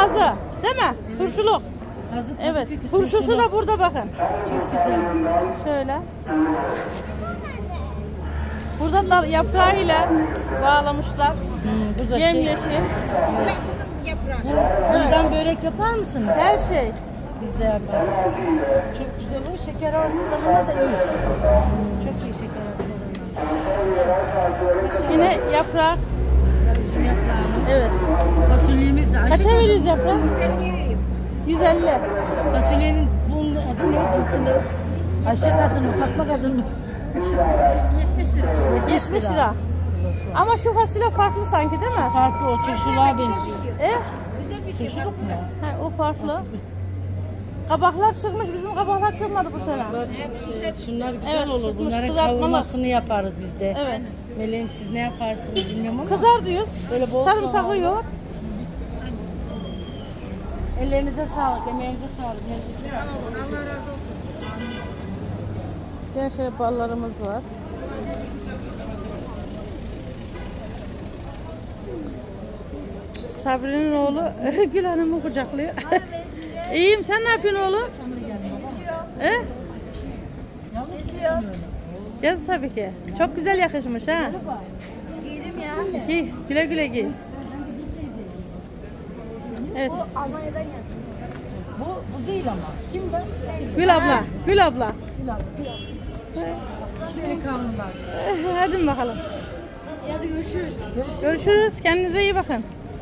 Pazı, değil mi? Turşuluk. Evet, turşusu da burada bakın. Çok güzel. Şöyle. Burada da yaprağıyla bağlamışlar. Burada yemyeşil. Bundan börek yapar mısınız? Her şey. Biz de yaparız. Çok güzel. Bu şeker hastalığına da iyi. Çok iyi şeker hastalığına. Yine yaprak. Bizim yaprağımız. Evet. Fasulyemiz de. Kaça veriyoruz yaprağı? 150'ye veriyorum. 150. Fasulyenin bunun adı ne cinsinde? Ayşe kadın mı? Fatma kadın mı? 70 lira. 70 lira. Ama şu fasulye farklı sanki değil mi? Farklı o turşuluğa benziyor. Güzel bir şey. Turşuluk mu? He, o farklı. Kabaklar çıkmış. Bizim kabaklar çıkmadı bu sene. Şunlar güzel Evet, olur. çıkmış, Bunların kızartmalı. kavurmasını yaparız biz de. Evet. Meleğim siz ne yaparsınız bilmiyorum ama. Kızar diyoruz. Böyle bol Sarımsaklı soğanlı. yoğurt. Ellerinize sağlık, emeğinize sağlık. Allah razı olsun. Yine şöyle ballarımız var. Sabri'nin oğlu Gül Hanım'ı kucaklıyor. İyiyim, sen ne yapıyorsun oğlum? Geçiyor. Gez tabii ki. Çok güzel yakışmış ha. Giydim ya. Giy, güle güle giy. Evet, Almanya'dan geldim. Bu değil ama. Kim ben? Gül abla, Gül abla. Hiçbiri kanunlar. Hadi bakalım. Hadi görüşürüz. Görüşürüz. Kendinize iyi bakın.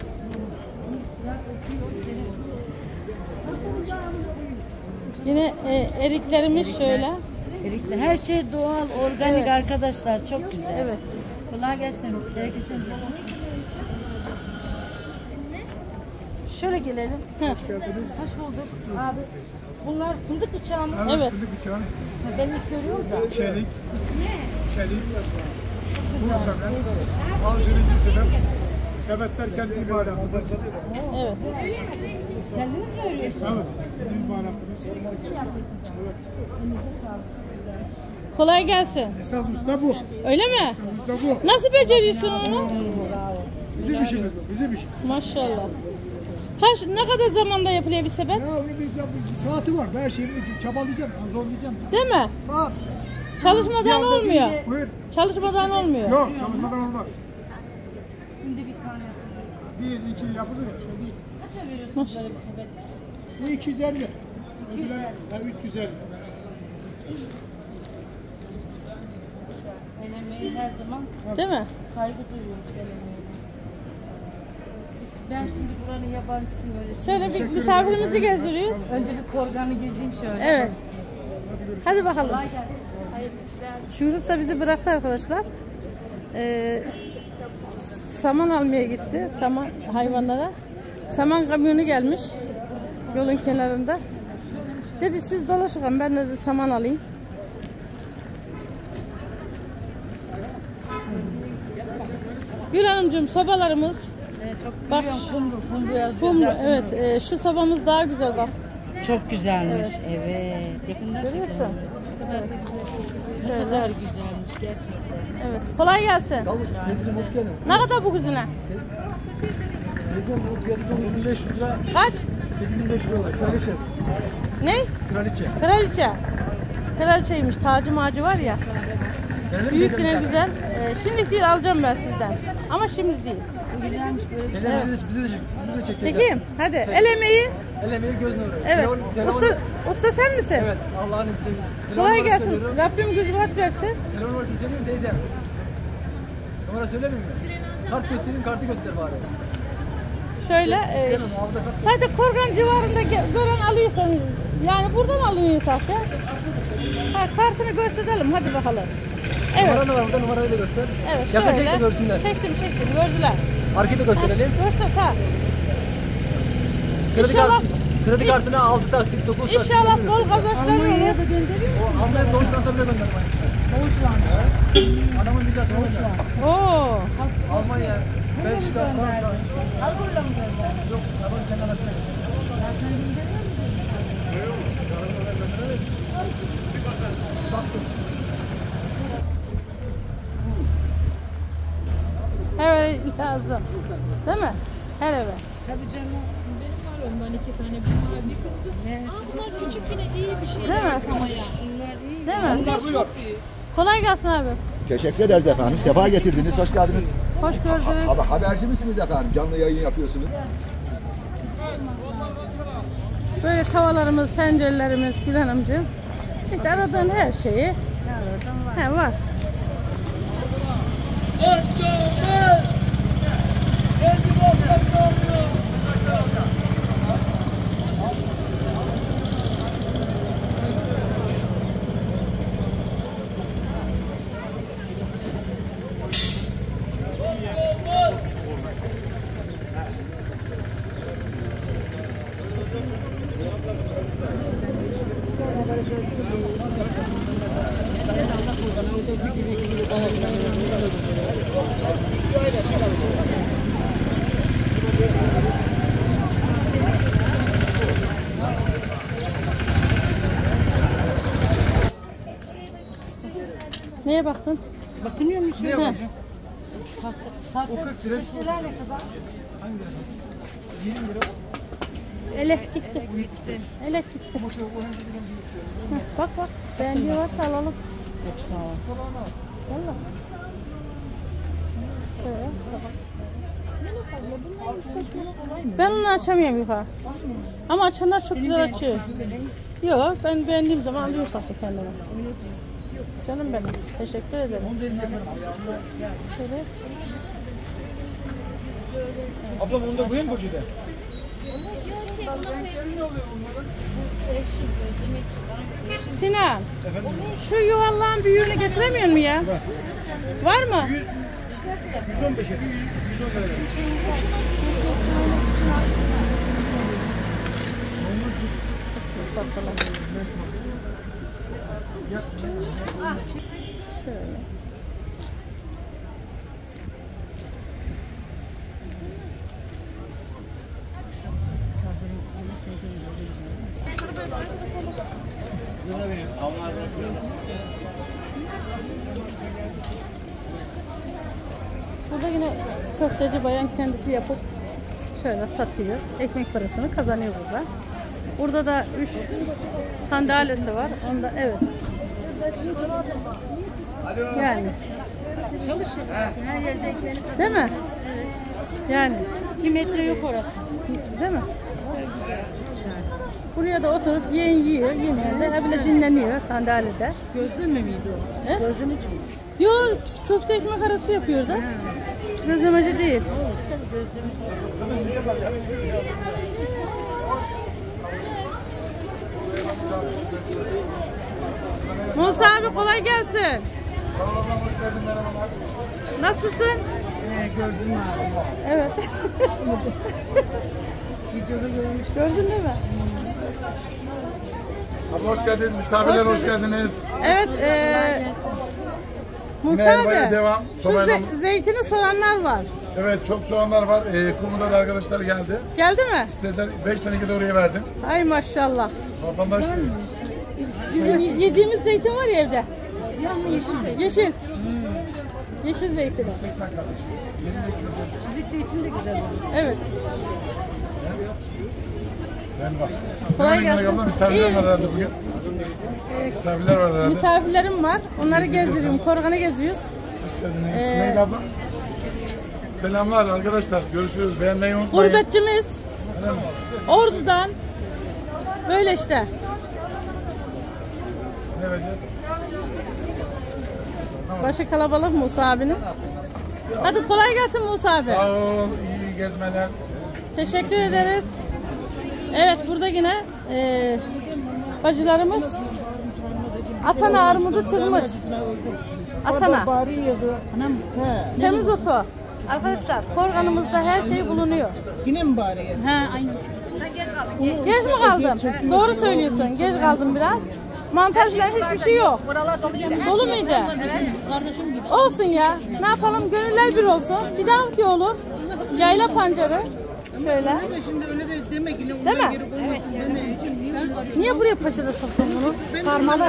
Yine eriklerimiz şöyle. Erikli. Her şey doğal, organik Evet. arkadaşlar. Çok güzel. Evet. Kolay gelsin. Bereketiniz bol olsun. Şöyle gelelim. Hoş geldiniz. Hoş bulduk. Abi bunlar fındık bıçağı mı? Evet. Fındık bıçağı, Ben ilk görüyorum da. çelik, bu sebep, al birinci sebep, sebepler kendi imalatımız. Evet. Kendiniz mi örüyorsunuz? Evet, kendi imalatımız. Evet, Kolay gelsin. esas usta bu, Öyle mi? usta bu. Nasıl beceriyorsun onu? Bizim işimiz bu, bizim işimiz. Maşallah. Ne kadar zamanda yapılıyor bir sepet? Ya onun bir saati var, her şeyi çabalayacaksın, zorlayacaksın. Değil mi? Tamam, Çalışmadan olmuyor. buyur. Çalışmadan olmuyor. Yok, çalışmadan olmaz. Şimdi bir tane yapıyorum. 1, 2 yapılıyor, şey değil. Kaça veriyorsunuz böyle bir sepet? Bu 250, öbürler 350. El emeği her zaman Değil mi? saygı duyuyoruz el emeğine. Ben şimdi buranın yabancısıyım öyle. Şöyle bir misafirimizi gezdiriyoruz. Önce bir korganı gezeyim şöyle. Evet. Hadi bakalım. Kolay gelsin. Şurası da bizi bıraktı arkadaşlar. Saman almaya gitti. Saman hayvanlara. Saman kamyonu gelmiş. Yolun kenarında. Dedi siz dolaşın, ben de saman alayım. Gül Hanımcığım, sobalarımız. Çok Bak, kumru yazıyor. kumru, zaten. evet. Şu sobamız daha güzel bak. Çok güzelmiş. Evet. Yakından Görüyorsun. çekelim. Ne kadar güzelmiş gerçekten. Evet. Kolay gelsin. Sağ olun, teyzeciğim hoş geldin. Ne kadar bu kuzine? Teyzem bu fiyatı 8500 lira, Kaç? 8500 lira, kraliçe. Ne? Kraliçe. Kraliçe. Kraliçeymiş. Tacı macı var ya. Büyük yine güzel. Şimdi değil, alacağım ben sizden. Ama şimdi değil. Güzelmiş böyle. Teyzem bizi de çek. Çekeyim. Hadi. El emeği. El emeği göz nuru. Evet. Telefon- Usta sen misin? Evet, Allah'ın izniyle. Kolay gelsin. Rabbim gücü kuvvet versin. Telefon numarası söyleyeyim mi teyzem? Numara söyleyeyim mi? Kart göstereyim, kartı göster bari. Şöyle. İstemem, aldı kart. Sadece Korgan civarında gören alıyorsan, yani buradan alınıyorsak ya. Ha, kartını gösterelim. Hadi bakalım. Evet. Numara da var burada, numarayı da göster. Evet. Yakın şöyle. çek de görsünler. Çektim. Gördüler. Arkayı da gösterelim. Göster ha. Kredi, İnşallah- kredi kartına 6 taksit, 9 taksit. İnşallah bol kazançlar olur. O Almanya doğuş çanta bile gönderdim aynısını. Adamın birkaç Doğuşlan. Oo. Almanya, Belçika, Fransa. Yok, adamın kendi arasında. Her eve lazım. Değil mi? Her eve. Tabii canım. Benim var ondan 2 tane bir kızdı. Bunlar küçük yine iyi bir şey. Değil mi? Ama ya. Bunlar iyi. Değil mi? Bunlar buyurun. Kolay gelsin abi. Teşekkür ederiz efendim. Sefa getirdiniz. Hoş geldiniz. Hoş gördük. Haberci misiniz efendim? Canlı yayın yapıyorsunuz. Böyle tavalarımız, tencerelerimiz Gül Hanımcığım. İşte aradığın her şeyi var. Neye baktın? Bakınıyor mu içine? He. Elek gitti. Elek gitti. Heh, bak beğendiği varsa alalım. Vallahi. Ben onu açamıyorum yukarı. Ama açanlar çok güzel açıyor. Yok, ben beğendiğim zaman alıyorum sadece kendime. Canım benim. Teşekkür ederim. Şöyle. Ablam onu da koyayım poşete. Sinan, şu yuvarlağın büyüğünü getiremiyor mu ya? Var mı? 115 et. 110 lira. Şöyle. Burada yine köfteci bayan kendisi yapıp şöyle satıyor. Ekmek parasını kazanıyor burada. Burada da 3 sandalyesi var. Onda evet. Yani. Çalışır. Her yerde ekmeğini. Değil mi? Yani. 2 metre yok orası. Değil mi? Buraya da oturup yiyor. Yemeğinde bile dinleniyor sandalyede. Gözleme miydi o? He? Gözleme için mi? Yok, köfte ekmek arası yapıyor da. Gözlemeci değil. Musa abi kolay gelsin. Nasılsın? Gördün mü abi? Evet. Videoda görmüş. Gördün değil mi? Abla hoş geldiniz, misafirler hoş geldiniz. Evet. Musa Yine elmaya abi. devam. Şu Sobayla- zeytini soranlar var. Evet çok soğanlar var. Kumru'da da arkadaşlar geldi. Geldi mi? Sizler 5 tane de oraya verdim. Ay maşallah. Vatandaş Bizim yediğimiz zeytin var ya evde. Yeşil. Yeşil zeytini. Çizik zeytin de güzel olur. Evet. ben bak. Kolay Hemen gelsin. abla, misafirler İyi. var herhalde bugün. Misafirler var herhalde. Misafirlerim var. Onları gezdiriyorum. Korgan'ı geziyoruz. Hoş geldiniz. Neydi abla? Selamlar arkadaşlar. Görüşürüz. Beğenmeyi unutmayın. Gurbetçimiz. Ordu'dan. Böyle işte. Ne vereceğiz? Başı kalabalık Musa abinin. Hadi kolay gelsin Musa abi. Sağ ol. İyi gezmeler. Teşekkür ederiz. Evet burada yine bacılarımız Atana armudu çıkmış. Atana. Anam. He. Semizotu. Arkadaşlar Korgan'ımızda her şey bulunuyor. Yine mi bari? He aynı. Geç mi kaldım? Doğru söylüyorsun. Geç kaldım biraz. Mantar falan hiçbir şey yok. Dolu muydu? Kardeşim gibi. Olsun ya. Ne yapalım? Gönüller bir olsun. Bir daha olur. Yayla pancarı. Şöyle. Şimdi öyle de demek ki Değil mi? demeye için niye? Niye buraya paşada soktun bunu? Sarmalı.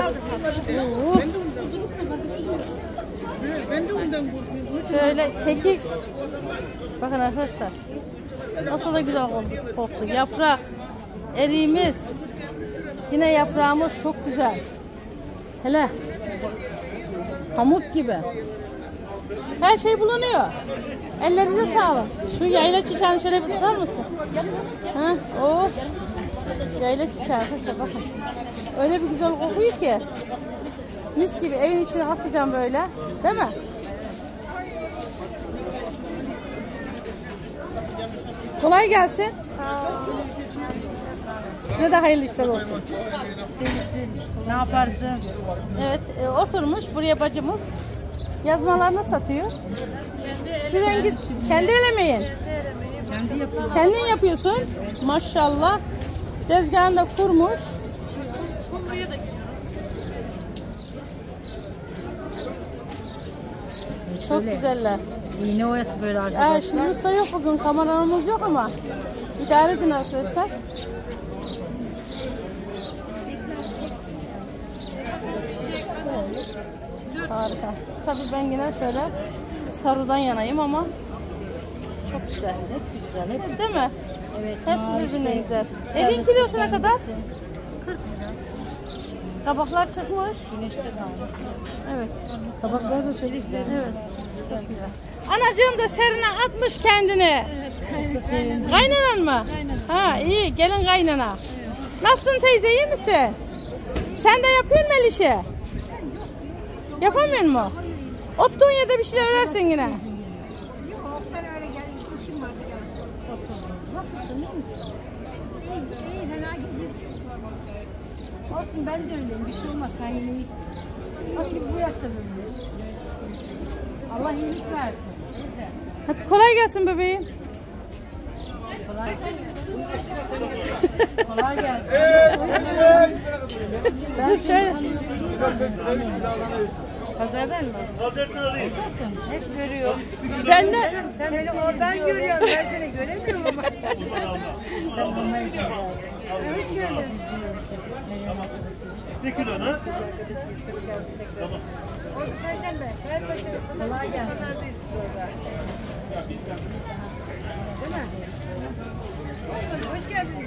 Ben de ondan korkuyorum. Şöyle kekik. Bakın arkadaşlar. Nasıl da güzel koktu. Yaprak, eriğimiz. Yine yaprağımız çok güzel. Hele. Pamuk gibi. Her şey bulunuyor. Ellerinize sağlık. Şu yayla çiçeğini şöyle bir tutar mısın? Ha? Oh. Yayla çiçeği arkadaşlar bakın. Öyle bir güzel kokuyor ki. Mis gibi evin içine asacağım böyle. Değil mi? Kolay gelsin. Size de hayırlı işler olsun. Ne yaparsın? Evet, oturmuş buraya bacımız. Yazmalarını satıyor. Şu rengi kendi elemeyin. Kendi yapıyorum. Kendin yapıyorsun. Maşallah. Tezgahını da kurmuş. Çok güzeller. İğne oyası böyle arkadaşlar. Şimdi usta yok bugün. Kameramız yok ama. İdare edin arkadaşlar. Harika. Tabii ben yine şöyle sarıdan yanayım ama çok güzel. Hepsi güzel. Hepsi Değil mi? Evet. Hepsi birbirine güzel. Eriğin kilosuna kadar? 40 lira. Kabaklar çıkmış. Güneşte kalmış. Evet. Tabaklar da çok güzel. Evet. Çok güzel. Anacığım da serine atmış kendini. Serin. Kaynanan mı? Ha iyi. Gelin kaynana. Nasılsın teyze, iyi misin? Sen de yapıyorsun mu el işi? Yapamıyor mu? Ottuğun yerde bir şeyler örersin yine. Nasılsın? İyi misin? İyi. Fena gidiyor. Olsun ben de öyleyim. Bir şey olmaz. Sen yine iyisin. Bak biz bu yaşta böyleyiz. Allah iyilik versin. Neyse. Hadi kolay gelsin bebeğim. Kolay gelsin. Ben şöyle. Pazardan mı? Buradasın. Hep görüyorum. Ben de Sen beni oradan görüyorsun. Ben seni göremiyorum ama. Ben bunları görüyorum. Hoş geldin. Bir kilonu. Kolay gelsin. Hoş geldiniz.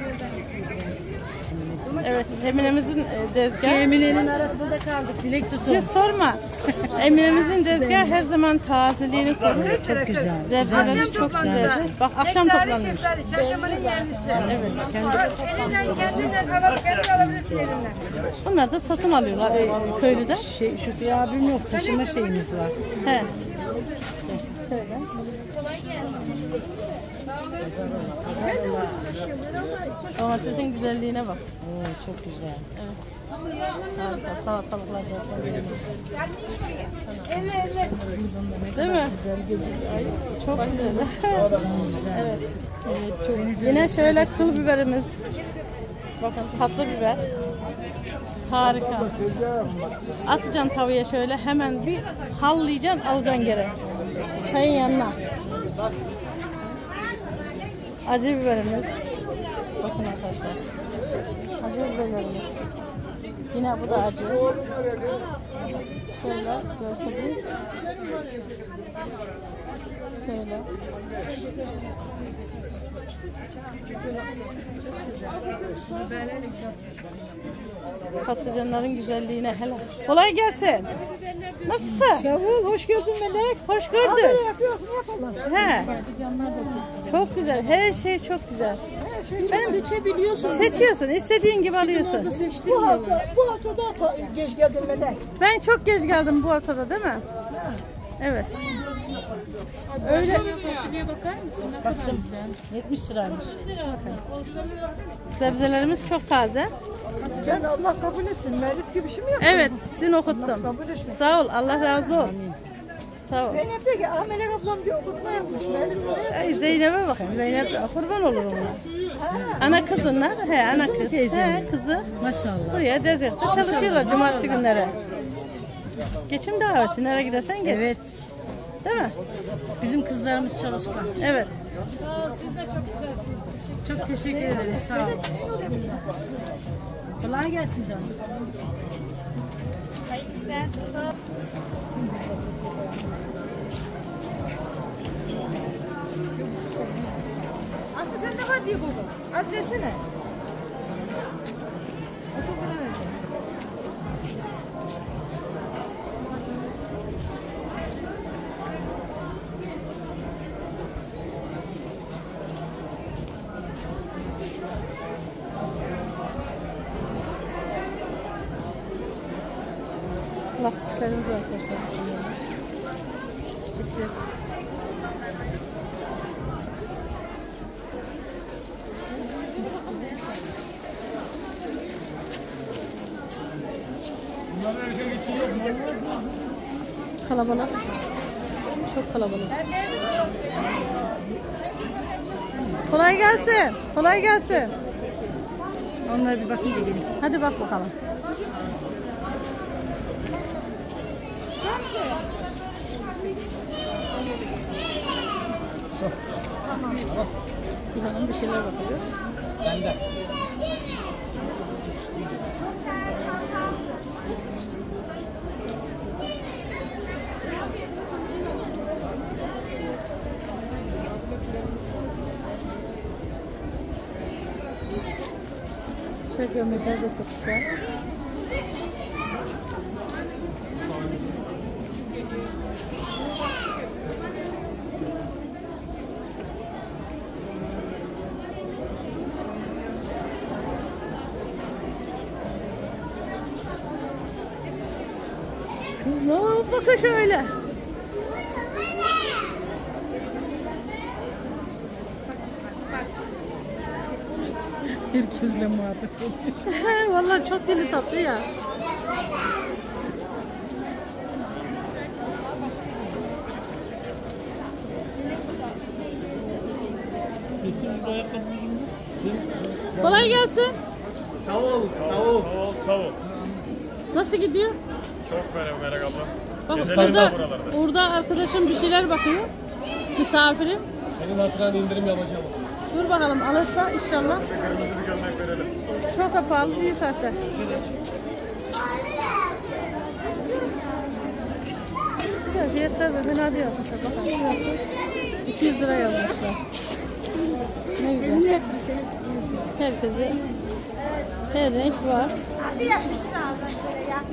evet Emine'mizin tezgahı. Emine'nin arasında kaldık. Dilek tutun. Hiç sorma. Emine'mizin tezgahı her zaman tazeliğini koruyor. Çok güzel. Zebzeleri çok güzel. Bak akşam toplanmış. Çarşambanın yerlisi. Evet. Elinden kendinden alıp kendi alabilirsin elinden. Bunlar da satın alıyorlar köylüde. Şükrü abim yok. Taşıma şeyimiz var. He. Şöyle. Domatesin güzelliğine bak. Oo, çok güzel. Harika. Salatalıklar da değil mi? Çok güzel. Evet. Yine şöyle kıl biberimiz. Bakın tatlı biber. Harika. Atacaksın tavaya şöyle hemen bir hallayacaksın, alacaksın geri. Çayın yanına. Acı biberimiz. Bakın arkadaşlar. Acı biberlerimiz. Yine bu da acı. Şöyle göstereyim. Şöyle. Patlıcanların güzelliğine helal. Kolay gelsin. Nasılsın? Sağ ol, hoş geldin Melek. Hoş gördük. Yapıyoruz, ne yapalım? He. Çok güzel. Her şey çok güzel. Ben seçebiliyorsun. Seçiyorsun. İstediğin gibi alıyorsun. Bu hafta da geç geldin Melek. Ben çok geç geldim bu haftada değil mi? Evet. Öyle. Fasulyeye bakar mısın? Ne kadar güzel. 70 liraymış. Sebzelerimiz çok taze. Sen Allah kabul etsin. Mevlüt gibi bir şey mi yaptın? Evet, dün okuttum. Kabul etsin. Sağ ol, Allah razı olsun. Sağ ol. Zeynep de ki, Melek ablam bir okutma yapmış. Ay, Zeynep'e bakayım. Zeynep kurban olur ona. Ana kızınlar, he ana kız. He kızı. Maşallah. Buraya Dezirt'te çalışıyorlar cumartesi günleri. Geçim davası nereye gidersen git. Evet. Değil mi? Bizim kızlarımız çalışkan. Evet. Siz de çok güzelsiniz. Çok teşekkür ederim. Sağ olun. Kolay gelsin canım. var diye buldum. Az versene. 30 lira vereceğim. Lastiklerimiz var arkadaşlar. Bisiklet. Kalabalık. Çok kalabalık. Kolay gelsin. Kolay gelsin. Onlara bir bakayım da gelin. Hadi bak bakalım. Bir hanım bir şeyler bakıyor. Bende. Şöyle gömlekler de çok güzel. Kız ne oldu bakın şöyle. Herkesle muhabbet ediyor. Vallahi çok dili tatlı ya. Kolay gelsin. Sağ ol. Nasıl gidiyor? Çok merak abla. Bak Gezelim burada, de buralarda. burada arkadaşım bir şeyler bakıyor. Misafirim. Senin hatırına indirim yapacağım. Dur bakalım alırsa inşallah. Kırmızı bir gömlek verelim. Çok da pahalı değil zaten. Güzel fiyatlar da fena değil yapmışlar. Bakalım. 200 lira yazmışlar. Ne güzel. Herkese her renk var. Bir yapmışsın ağzına şöyle ya.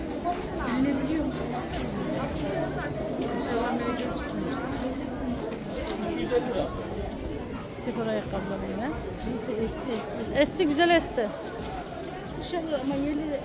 Spor ayakkabılar yine. Esti güzel esti. İnşallah ama yerli.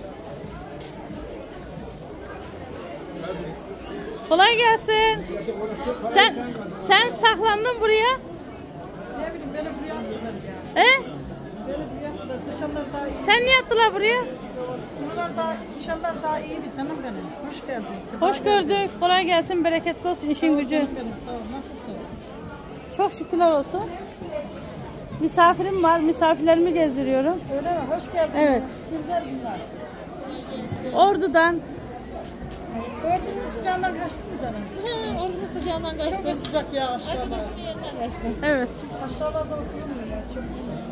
Kolay gelsin. Sen saklandın buraya. Ne bileyim beni buraya attılar ya. He? Beni buraya attılar. Dışarılar daha iyi. Sen niye attılar buraya? Buralar daha, dışarılar daha iyiydi canım benim. Hoş geldin. Hoş gördük. Kolay gelsin. Bereketli olsun işin gücü. Benim sağ ol. Nasılsın? Çok şükürler olsun. Misafirim var. Misafirlerimi gezdiriyorum. Öyle mi? Hoş geldin. Evet. Kimler bunlar? Ordu'dan. Ordunun sıcağından kaçtın mı canım? Ordu'nun sıcağından Çok da sıcak ya aşağıda. Evet. Aşağıda okuyorum ya. Çok sıcak.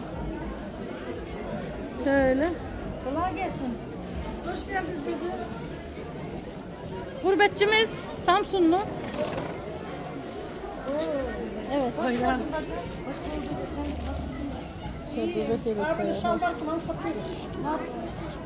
Şöyle. Kolay gelsin. Hoş geldiniz gece. Gurbetçimiz Samsunlu. Evet. Hoş geldin bacım. Şöyle gurbet Abi evi. şalvar kuman satıyor. Ne yapıyorsun?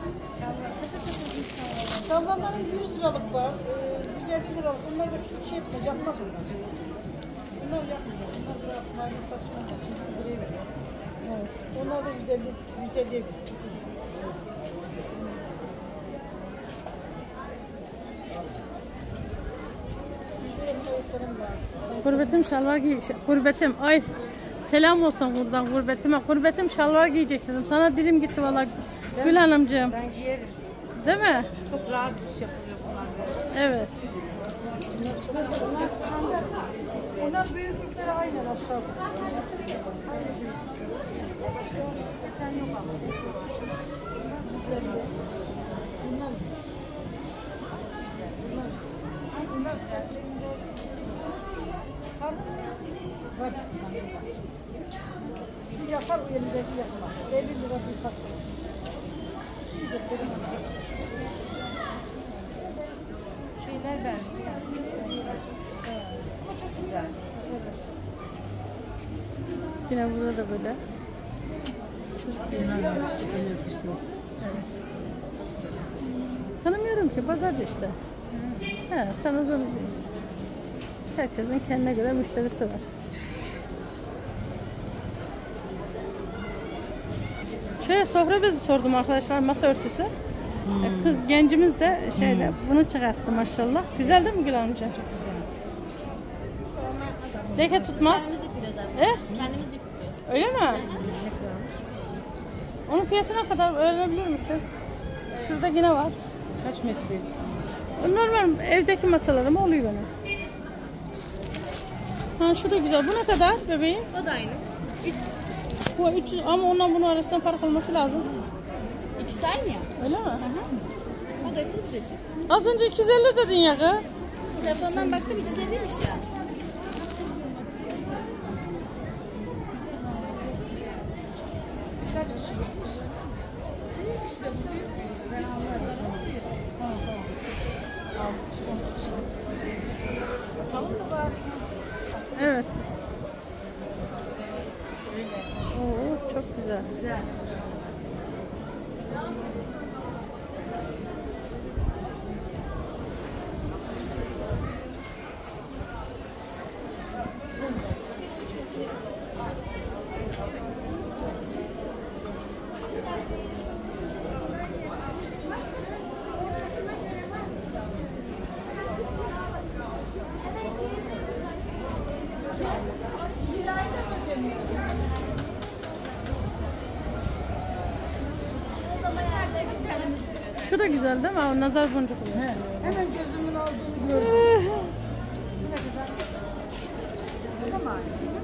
Şalvarların 100 liralık var. 150 liralık. Bunlar da çok şey yapmaz. Yapmaz onlar. Bunlar yapmıyor. Bunlar biraz maymun taşımak için buraya veriyor. Evet. Onlar da 150 veriyor. Gurbetim şalvar giyecek. Gurbetim ay selam olsun buradan gurbetime. Gurbetim şalvar giyecek dedim. Sana dilim gitti vallahi Gül Hanımcığım. Ben giyerim. Değil mi? Çok rahat iş yapılıyor bunlar. Evet. Onlar büyüklükleri aynen aşağıda. Sen yok ama. Bunlar şu yapar o elindeki yapar. 50 lira bir satır. Şeyler verdi. Yine burada da böyle. Tanımıyorum ki, pazarcı işte. He, tanıdığım bir iş. Herkesin kendine göre müşterisi var. Şöyle sofra bezi sordum arkadaşlar, masa örtüsü. Kız gencimiz de şeyde bunu çıkarttı maşallah. Güzel değil mi Gül amca? Çok güzel. Leke tutmaz. Kendimiz dikiliyoruz abi. Kendimiz dikiliyoruz. Öyle mi? Onun fiyatı ne kadar öğrenebilir misin? Şurada yine var. Kaç metre? Normal evdeki masalarım oluyor benim. Ha şu da güzel. Bu ne kadar bebeğim? O da aynı. Bu 300 ama ondan bunun arasında fark olması lazım. İkisi aynı ya. Öyle mi? O da 300 300. Az önce 250 dedin ya kız. Telefondan baktım 350'ymiş ya. Kaç kişi gitmiş? Evet. Oo çok güzel. Güzel. Şu da güzel değil mi? O nazar boncuklu. Hemen gözümün aldığını gördüm. Tamam.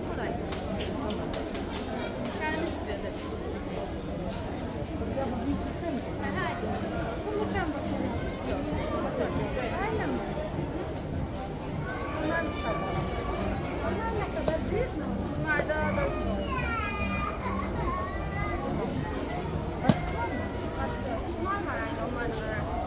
Bunlar da 400. Şunlar var aynı onlarla arasında.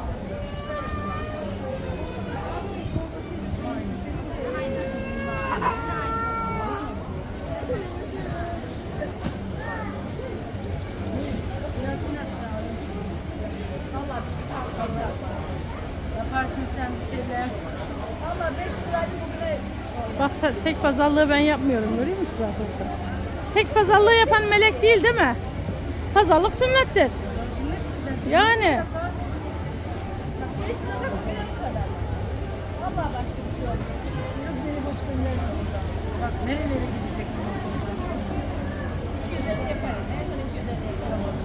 Yaparsın sen bir şeyler. Valla 5 liraydı bugüne. Bak tek pazarlığı ben yapmıyorum, görüyor musunuz arkadaşlar? Tek pazarlığı yapan melek değil mi? Pazarlık sünnettir. Yani. 5 lirada bugüne bu kadar. Valla başka bir şey oldu. Kız beni boş gönderdi orada. Bak nerelere gidecek. 250 yaparım. En son 250 yaparım.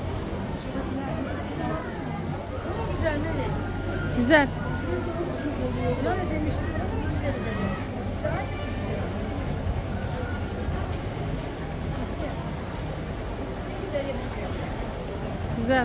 Güzel nereye? Güzel. Ne demiştim? İstedi dedim. Saat geçiyor. Güzel.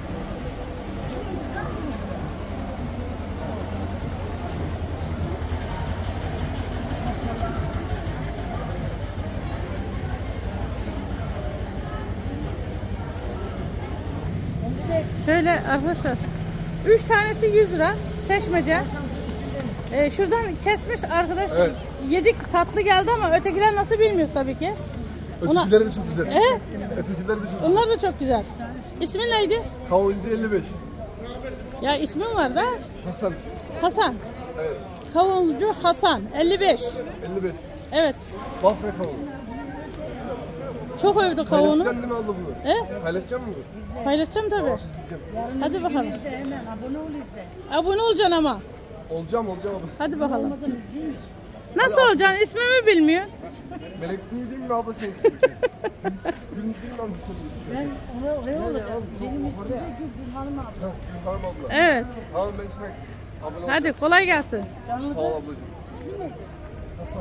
Şöyle arkadaşlar 3 tanesi 100 lira seçmece. Şuradan kesmiş arkadaş, Evet. yedik, tatlı geldi ama ötekiler nasıl bilmiyoruz tabii ki. Ötekileri de çok güzel. E? Ötekileri de çok güzel. Onlar da çok güzel. İsmin neydi? Kavuncu 55. Ya ismin var da Hasan. Hasan. Evet. Kavuncu Hasan 55. 55. Evet. Bafra kavun. Çok övdü kavunu. Paylaşacaksın değil mi abla bunu? E? Paylaşacak mısın? Paylaşacağım tabii. Hadi bakalım. İzle hemen abone ol izle. Abone olacaksın ama. Olacağım abla. Hadi bakalım. Olmadan izleyeyim. Nasıl olacaksın? İsmimi bilmiyor. Melek değil mi abla sen ismin? Gülün değil mi abla sen ismin? Ben oraya olacağız. Benim ismim Gülgün Hanım abla. Ha, Gülhan abla. Evet. Tamam ben sana abone Hadi kolay gelsin. Sağ ol ablacığım. Hasan.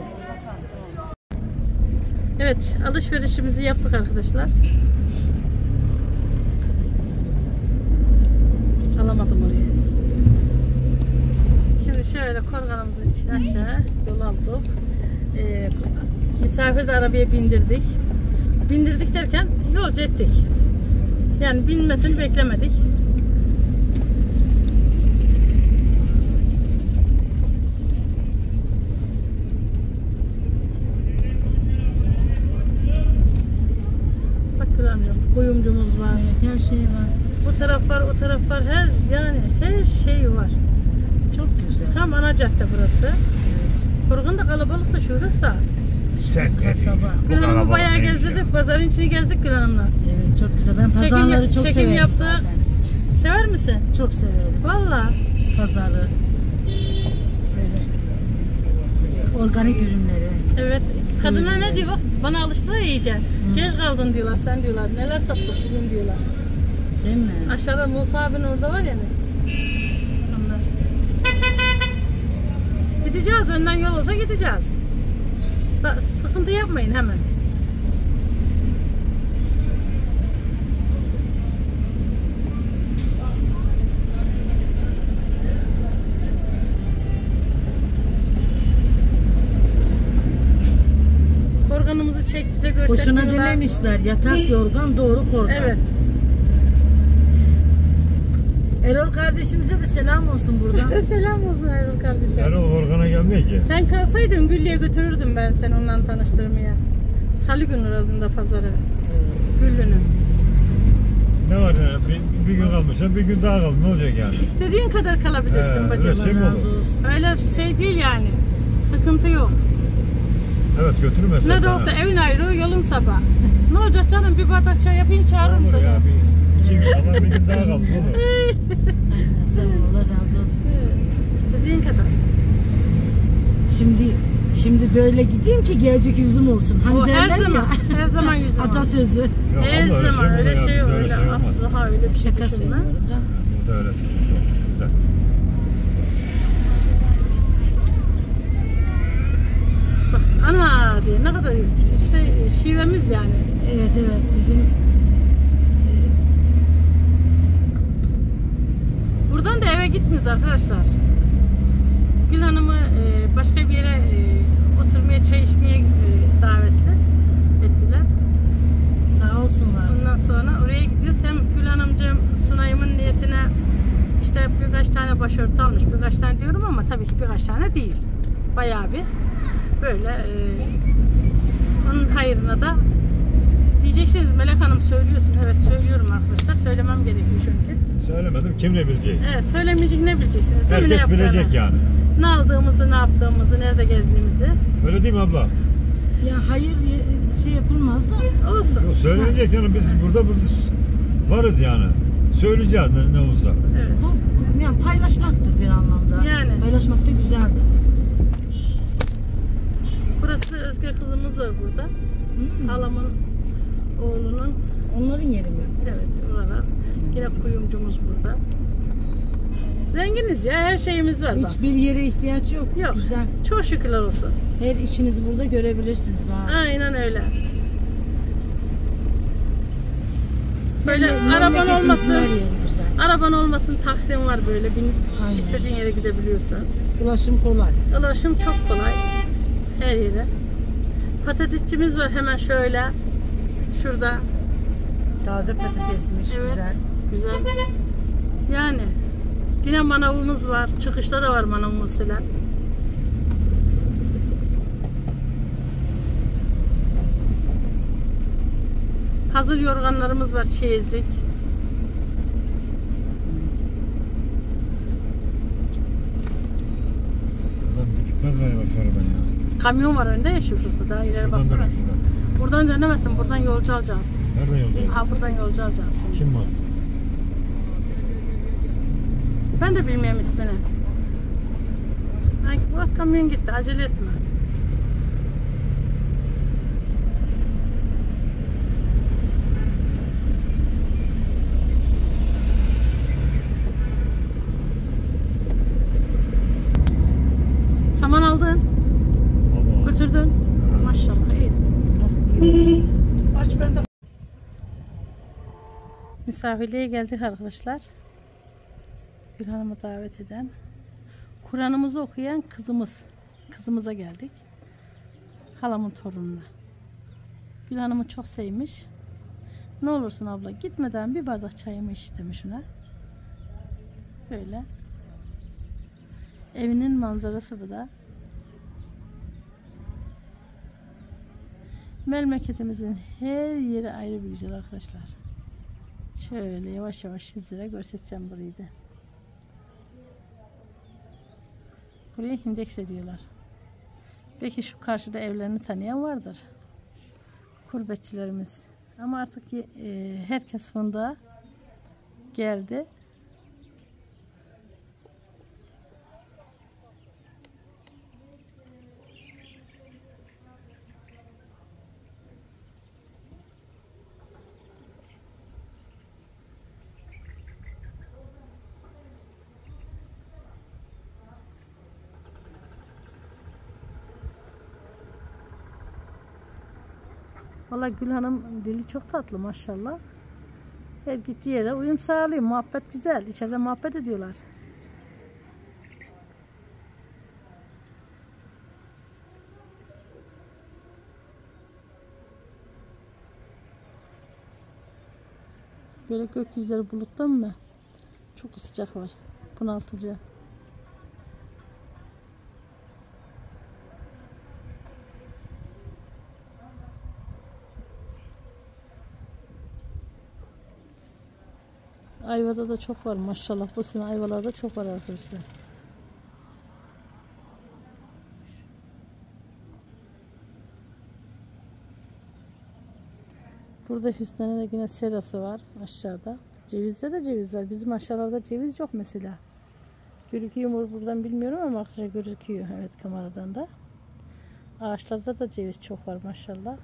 Evet, alışverişimizi yaptık arkadaşlar. Alamadım orayı. Şimdi şöyle korganımızın içine aşağı yol aldık. Misafiri de arabaya bindirdik. Bindirdik derken yolcu ettik. Yani binmesini beklemedik. Bak göremiyorum. Kuyumcu kuyumcumuz var. Evet, her şey var. Bu taraf var, o taraf var. Her şey var. Çok güzel. Tam ana cadde burası. Kurgun da kalabalık da şurası da. Sen Gül Hanım'ı bayağı gezdirdik. Pazarın içini gezdik Gül Hanım'la. Evet, çok güzel. Ben pazarları çok çekim severim. yaptık. zaten. Sever misin? Çok severim. Valla. Pazarı. Böyle organik ürünleri. Evet. Kadına ne diyor? Bak bana alıştılar iyice. Geç kaldın diyorlar, sen diyorlar. Neler sattık bugün diyorlar. Değil mi? Aşağıda Musa abinin orada var ya. Onlar. Gideceğiz. Önden yol olsa gideceğiz. Sıkıntı yapmayın hemen. Korganımızı çek bize göster. Boşuna diyorlar. dememişler. Yatak, yorgan, doğru korgan. Evet. Erol kardeşimize de selam olsun buradan. Selam olsun Erol kardeşim. Erol organa gelmiyor ki. Sen kalsaydın Güllü'ye götürürdüm ben seni onunla tanıştırmaya. Salı günü uğradığında pazarı. Güllü'nün. Ne var ya? Bir gün kalmışsın, bir gün daha kaldı. Ne olacak yani? İstediğin kadar kalabilirsin bacım. öyle şey mi Razı olur? olsun. Öyle şey değil yani. Sıkıntı yok. Evet götürmesin. Ne de olsa evin ayrı, yolun sabah. Ne olacak canım, bir bardak çay yapayım çağırırım Olur seni. ya, iki gün kadar bir gün daha kaldı. Ne olur? Sağ ol, Allah razı olsun. İstediğin kadar. Şimdi böyle gideyim ki gelecek yüzüm olsun. Hani O her derler zaman, ya. her zaman yüzüm olur. Atasözü. Ya Her vallahi zaman öyle olur ya, şey bizde öyle olmaz. asla öyle bir şey Şaka düşünme. söylüyorum. canım. Bizde öyle sıkıntı yok. Bizde. Bak ana diye ne kadar şivemiz yani. Evet bizim Buradan da eve gitmiyoruz arkadaşlar. Gül Hanım'ı başka bir yere oturmaya, çay içmeye davetli ettiler. sağ olsunlar. Ondan sonra oraya gidiyoruz. Hem Gül Hanımcığım Sunay'ımın niyetine işte birkaç tane başörtü almış. Birkaç tane diyorum ama tabii ki birkaç tane değil. Bayağı bir böyle onun hayrına da diyeceksiniz Melek Hanım söylüyorsun. Evet söylüyorum arkadaşlar. Söylemem gerekiyor çünkü. Söylemedim, kim ne bilecek? Evet söylemeyecek ne bileceksiniz değil mi? Ne Herkes bilecek yaptığını? yani. Ne aldığımızı, ne yaptığımızı, nerede gezdiğimizi. Öyle değil mi abla? Ya hayır şey yapılmaz da. Olsun. Yok, söyleyecek canım, biz burada varız yani. Söyleyeceğiz ne olursa. Evet. Bu yani paylaşmaktır bir anlamda. Yani. Paylaşmak da güzeldir. Burası Özge kızımız var burada. Halamın oğlunun. Onların yeri mi? Evet orada. Yine kuyumcumuz burada. Zenginiz ya, her şeyimiz var bak. Hiçbir yere ihtiyaç yok. Yok. Güzel. Çok şükürler olsun. Her işinizi burada görebilirsiniz rahat. Aynen öyle. Böyle Memleketimizin araban olmasın. her yeri güzel. Araban olmasın, taksim var böyle. Aynen. İstediğin yere gidebiliyorsun. Ulaşım kolay. Ulaşım çok kolay. Her yere. Patatesçimiz var hemen şöyle. Şurada. Taze patatesmiş. Evet. Güzel. Güzel. Yani. Yine manavımız var. Çıkışta da var manavımız falan. Hazır yorganlarımız var. Çeyizlik. Adam gitmez bana bak aradan ya. Kamyon var önde ya şurası. Daha ileri Şuradan baksana. dönün şuradan. Buradan dönemezsin. Buradan yolcu alacağız. Nereden yolculuk? Ha buradan yolcu alacağız şimdi. Kim var? Ben de bilmiyorum ismini. Ay bak kamyon gitti. Acele etme. Saman aldın. Allah. Götürdün. Maşallah iyi. Aç ben de. Misafirliğe geldik arkadaşlar. Gül Hanım'ı davet eden, Kur'an'ımızı okuyan kızımıza geldik. Halamın torununa. Gül Hanım'ı çok sevmiş. Ne olursun abla gitmeden bir bardak çayımı iç demiş ona. Böyle. Evinin manzarası bu da. Memleketimizin her yeri ayrı bir güzel arkadaşlar. Şöyle yavaş yavaş sizlere göstereceğim burayı da. Buraya Hindeks ediyorlar. Belki şu karşıda evlerini tanıyan vardır. Gurbetçilerimiz. Ama artık herkes fındığa geldi. Valla Gül Hanım dili çok tatlı maşallah. Her gittiği yere uyum sağlıyor. Muhabbet güzel. İçeride muhabbet ediyorlar. Böyle gökyüzleri buluttan mı? Çok sıcak var. Bunaltıcı. Ayvada da çok var maşallah. Bu sene ayvalarda çok var arkadaşlar. Burada Hüsnü'nün de yine serası var aşağıda. Cevizde de ceviz var. Bizim aşağılarda ceviz yok mesela. Gözüküyor mu buradan bilmiyorum ama arkadaşlar gözüküyor. Evet, kameradan da. Ağaçlarda da ceviz çok var maşallah.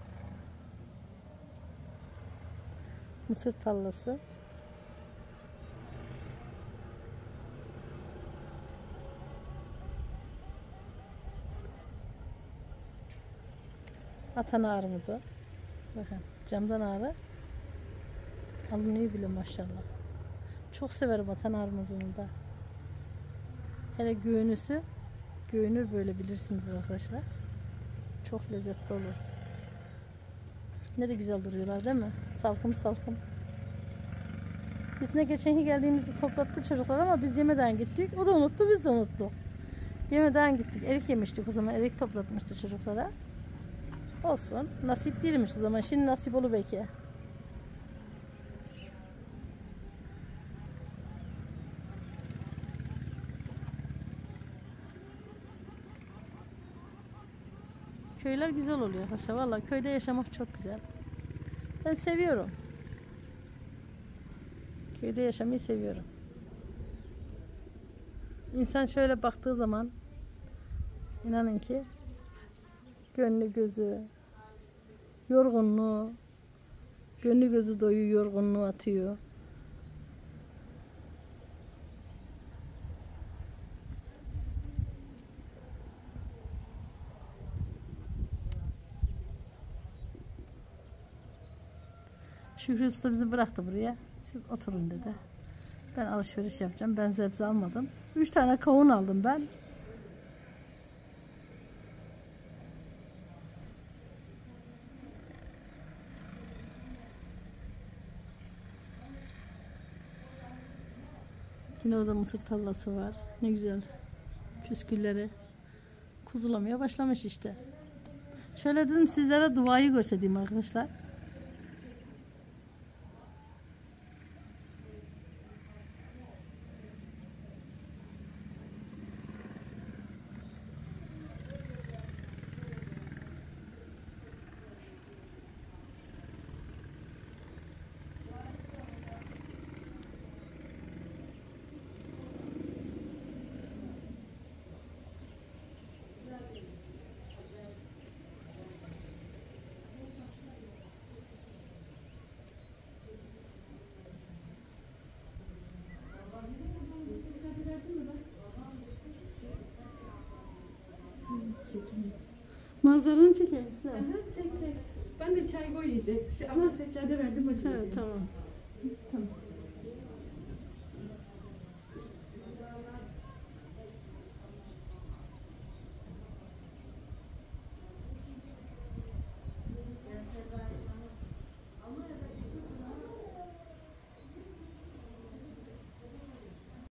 Mısır tarlası. Atan armudu. Bakın camdan ağrı alınıyor bile maşallah. Çok severim atan armudunu da. Hele göğünüsü, göğünür böyle bilirsiniz arkadaşlar. Çok lezzetli olur. Ne de güzel duruyorlar değil mi? Salkım salkım. Biz ne geçenki geldiğimizde toplattı çocuklar ama biz yemeden gittik. O da unuttu, biz de unuttuk. Yemeden gittik. Erik yemiştik o zaman. Erik toplatmıştı çocuklara. Olsun. Nasip değilmiş o zaman. Şimdi nasip olur belki. Köyler güzel oluyor arkadaşlar. Vallahi köyde yaşamak çok güzel. Ben seviyorum. Köyde yaşamayı seviyorum. İnsan şöyle baktığı zaman inanın ki gönlü gözü, yorgunluğu, gönlü gözü doyuyor, yorgunluğu atıyor. Şükrü Usta bizi bıraktı buraya. Siz oturun dedi. Ben alışveriş yapacağım. Ben sebze almadım. 3 tane kavun aldım ben. Yine orada mısır tarlası var. Ne güzel. Püskülleri kuzulamaya başlamış işte. Şöyle dedim sizlere duayı göstereyim arkadaşlar. Manzaranı çeker misin? Çek çek. Ben de çay koyacak. Ama seccade verdim hocam. Evet, tamam. Tamam.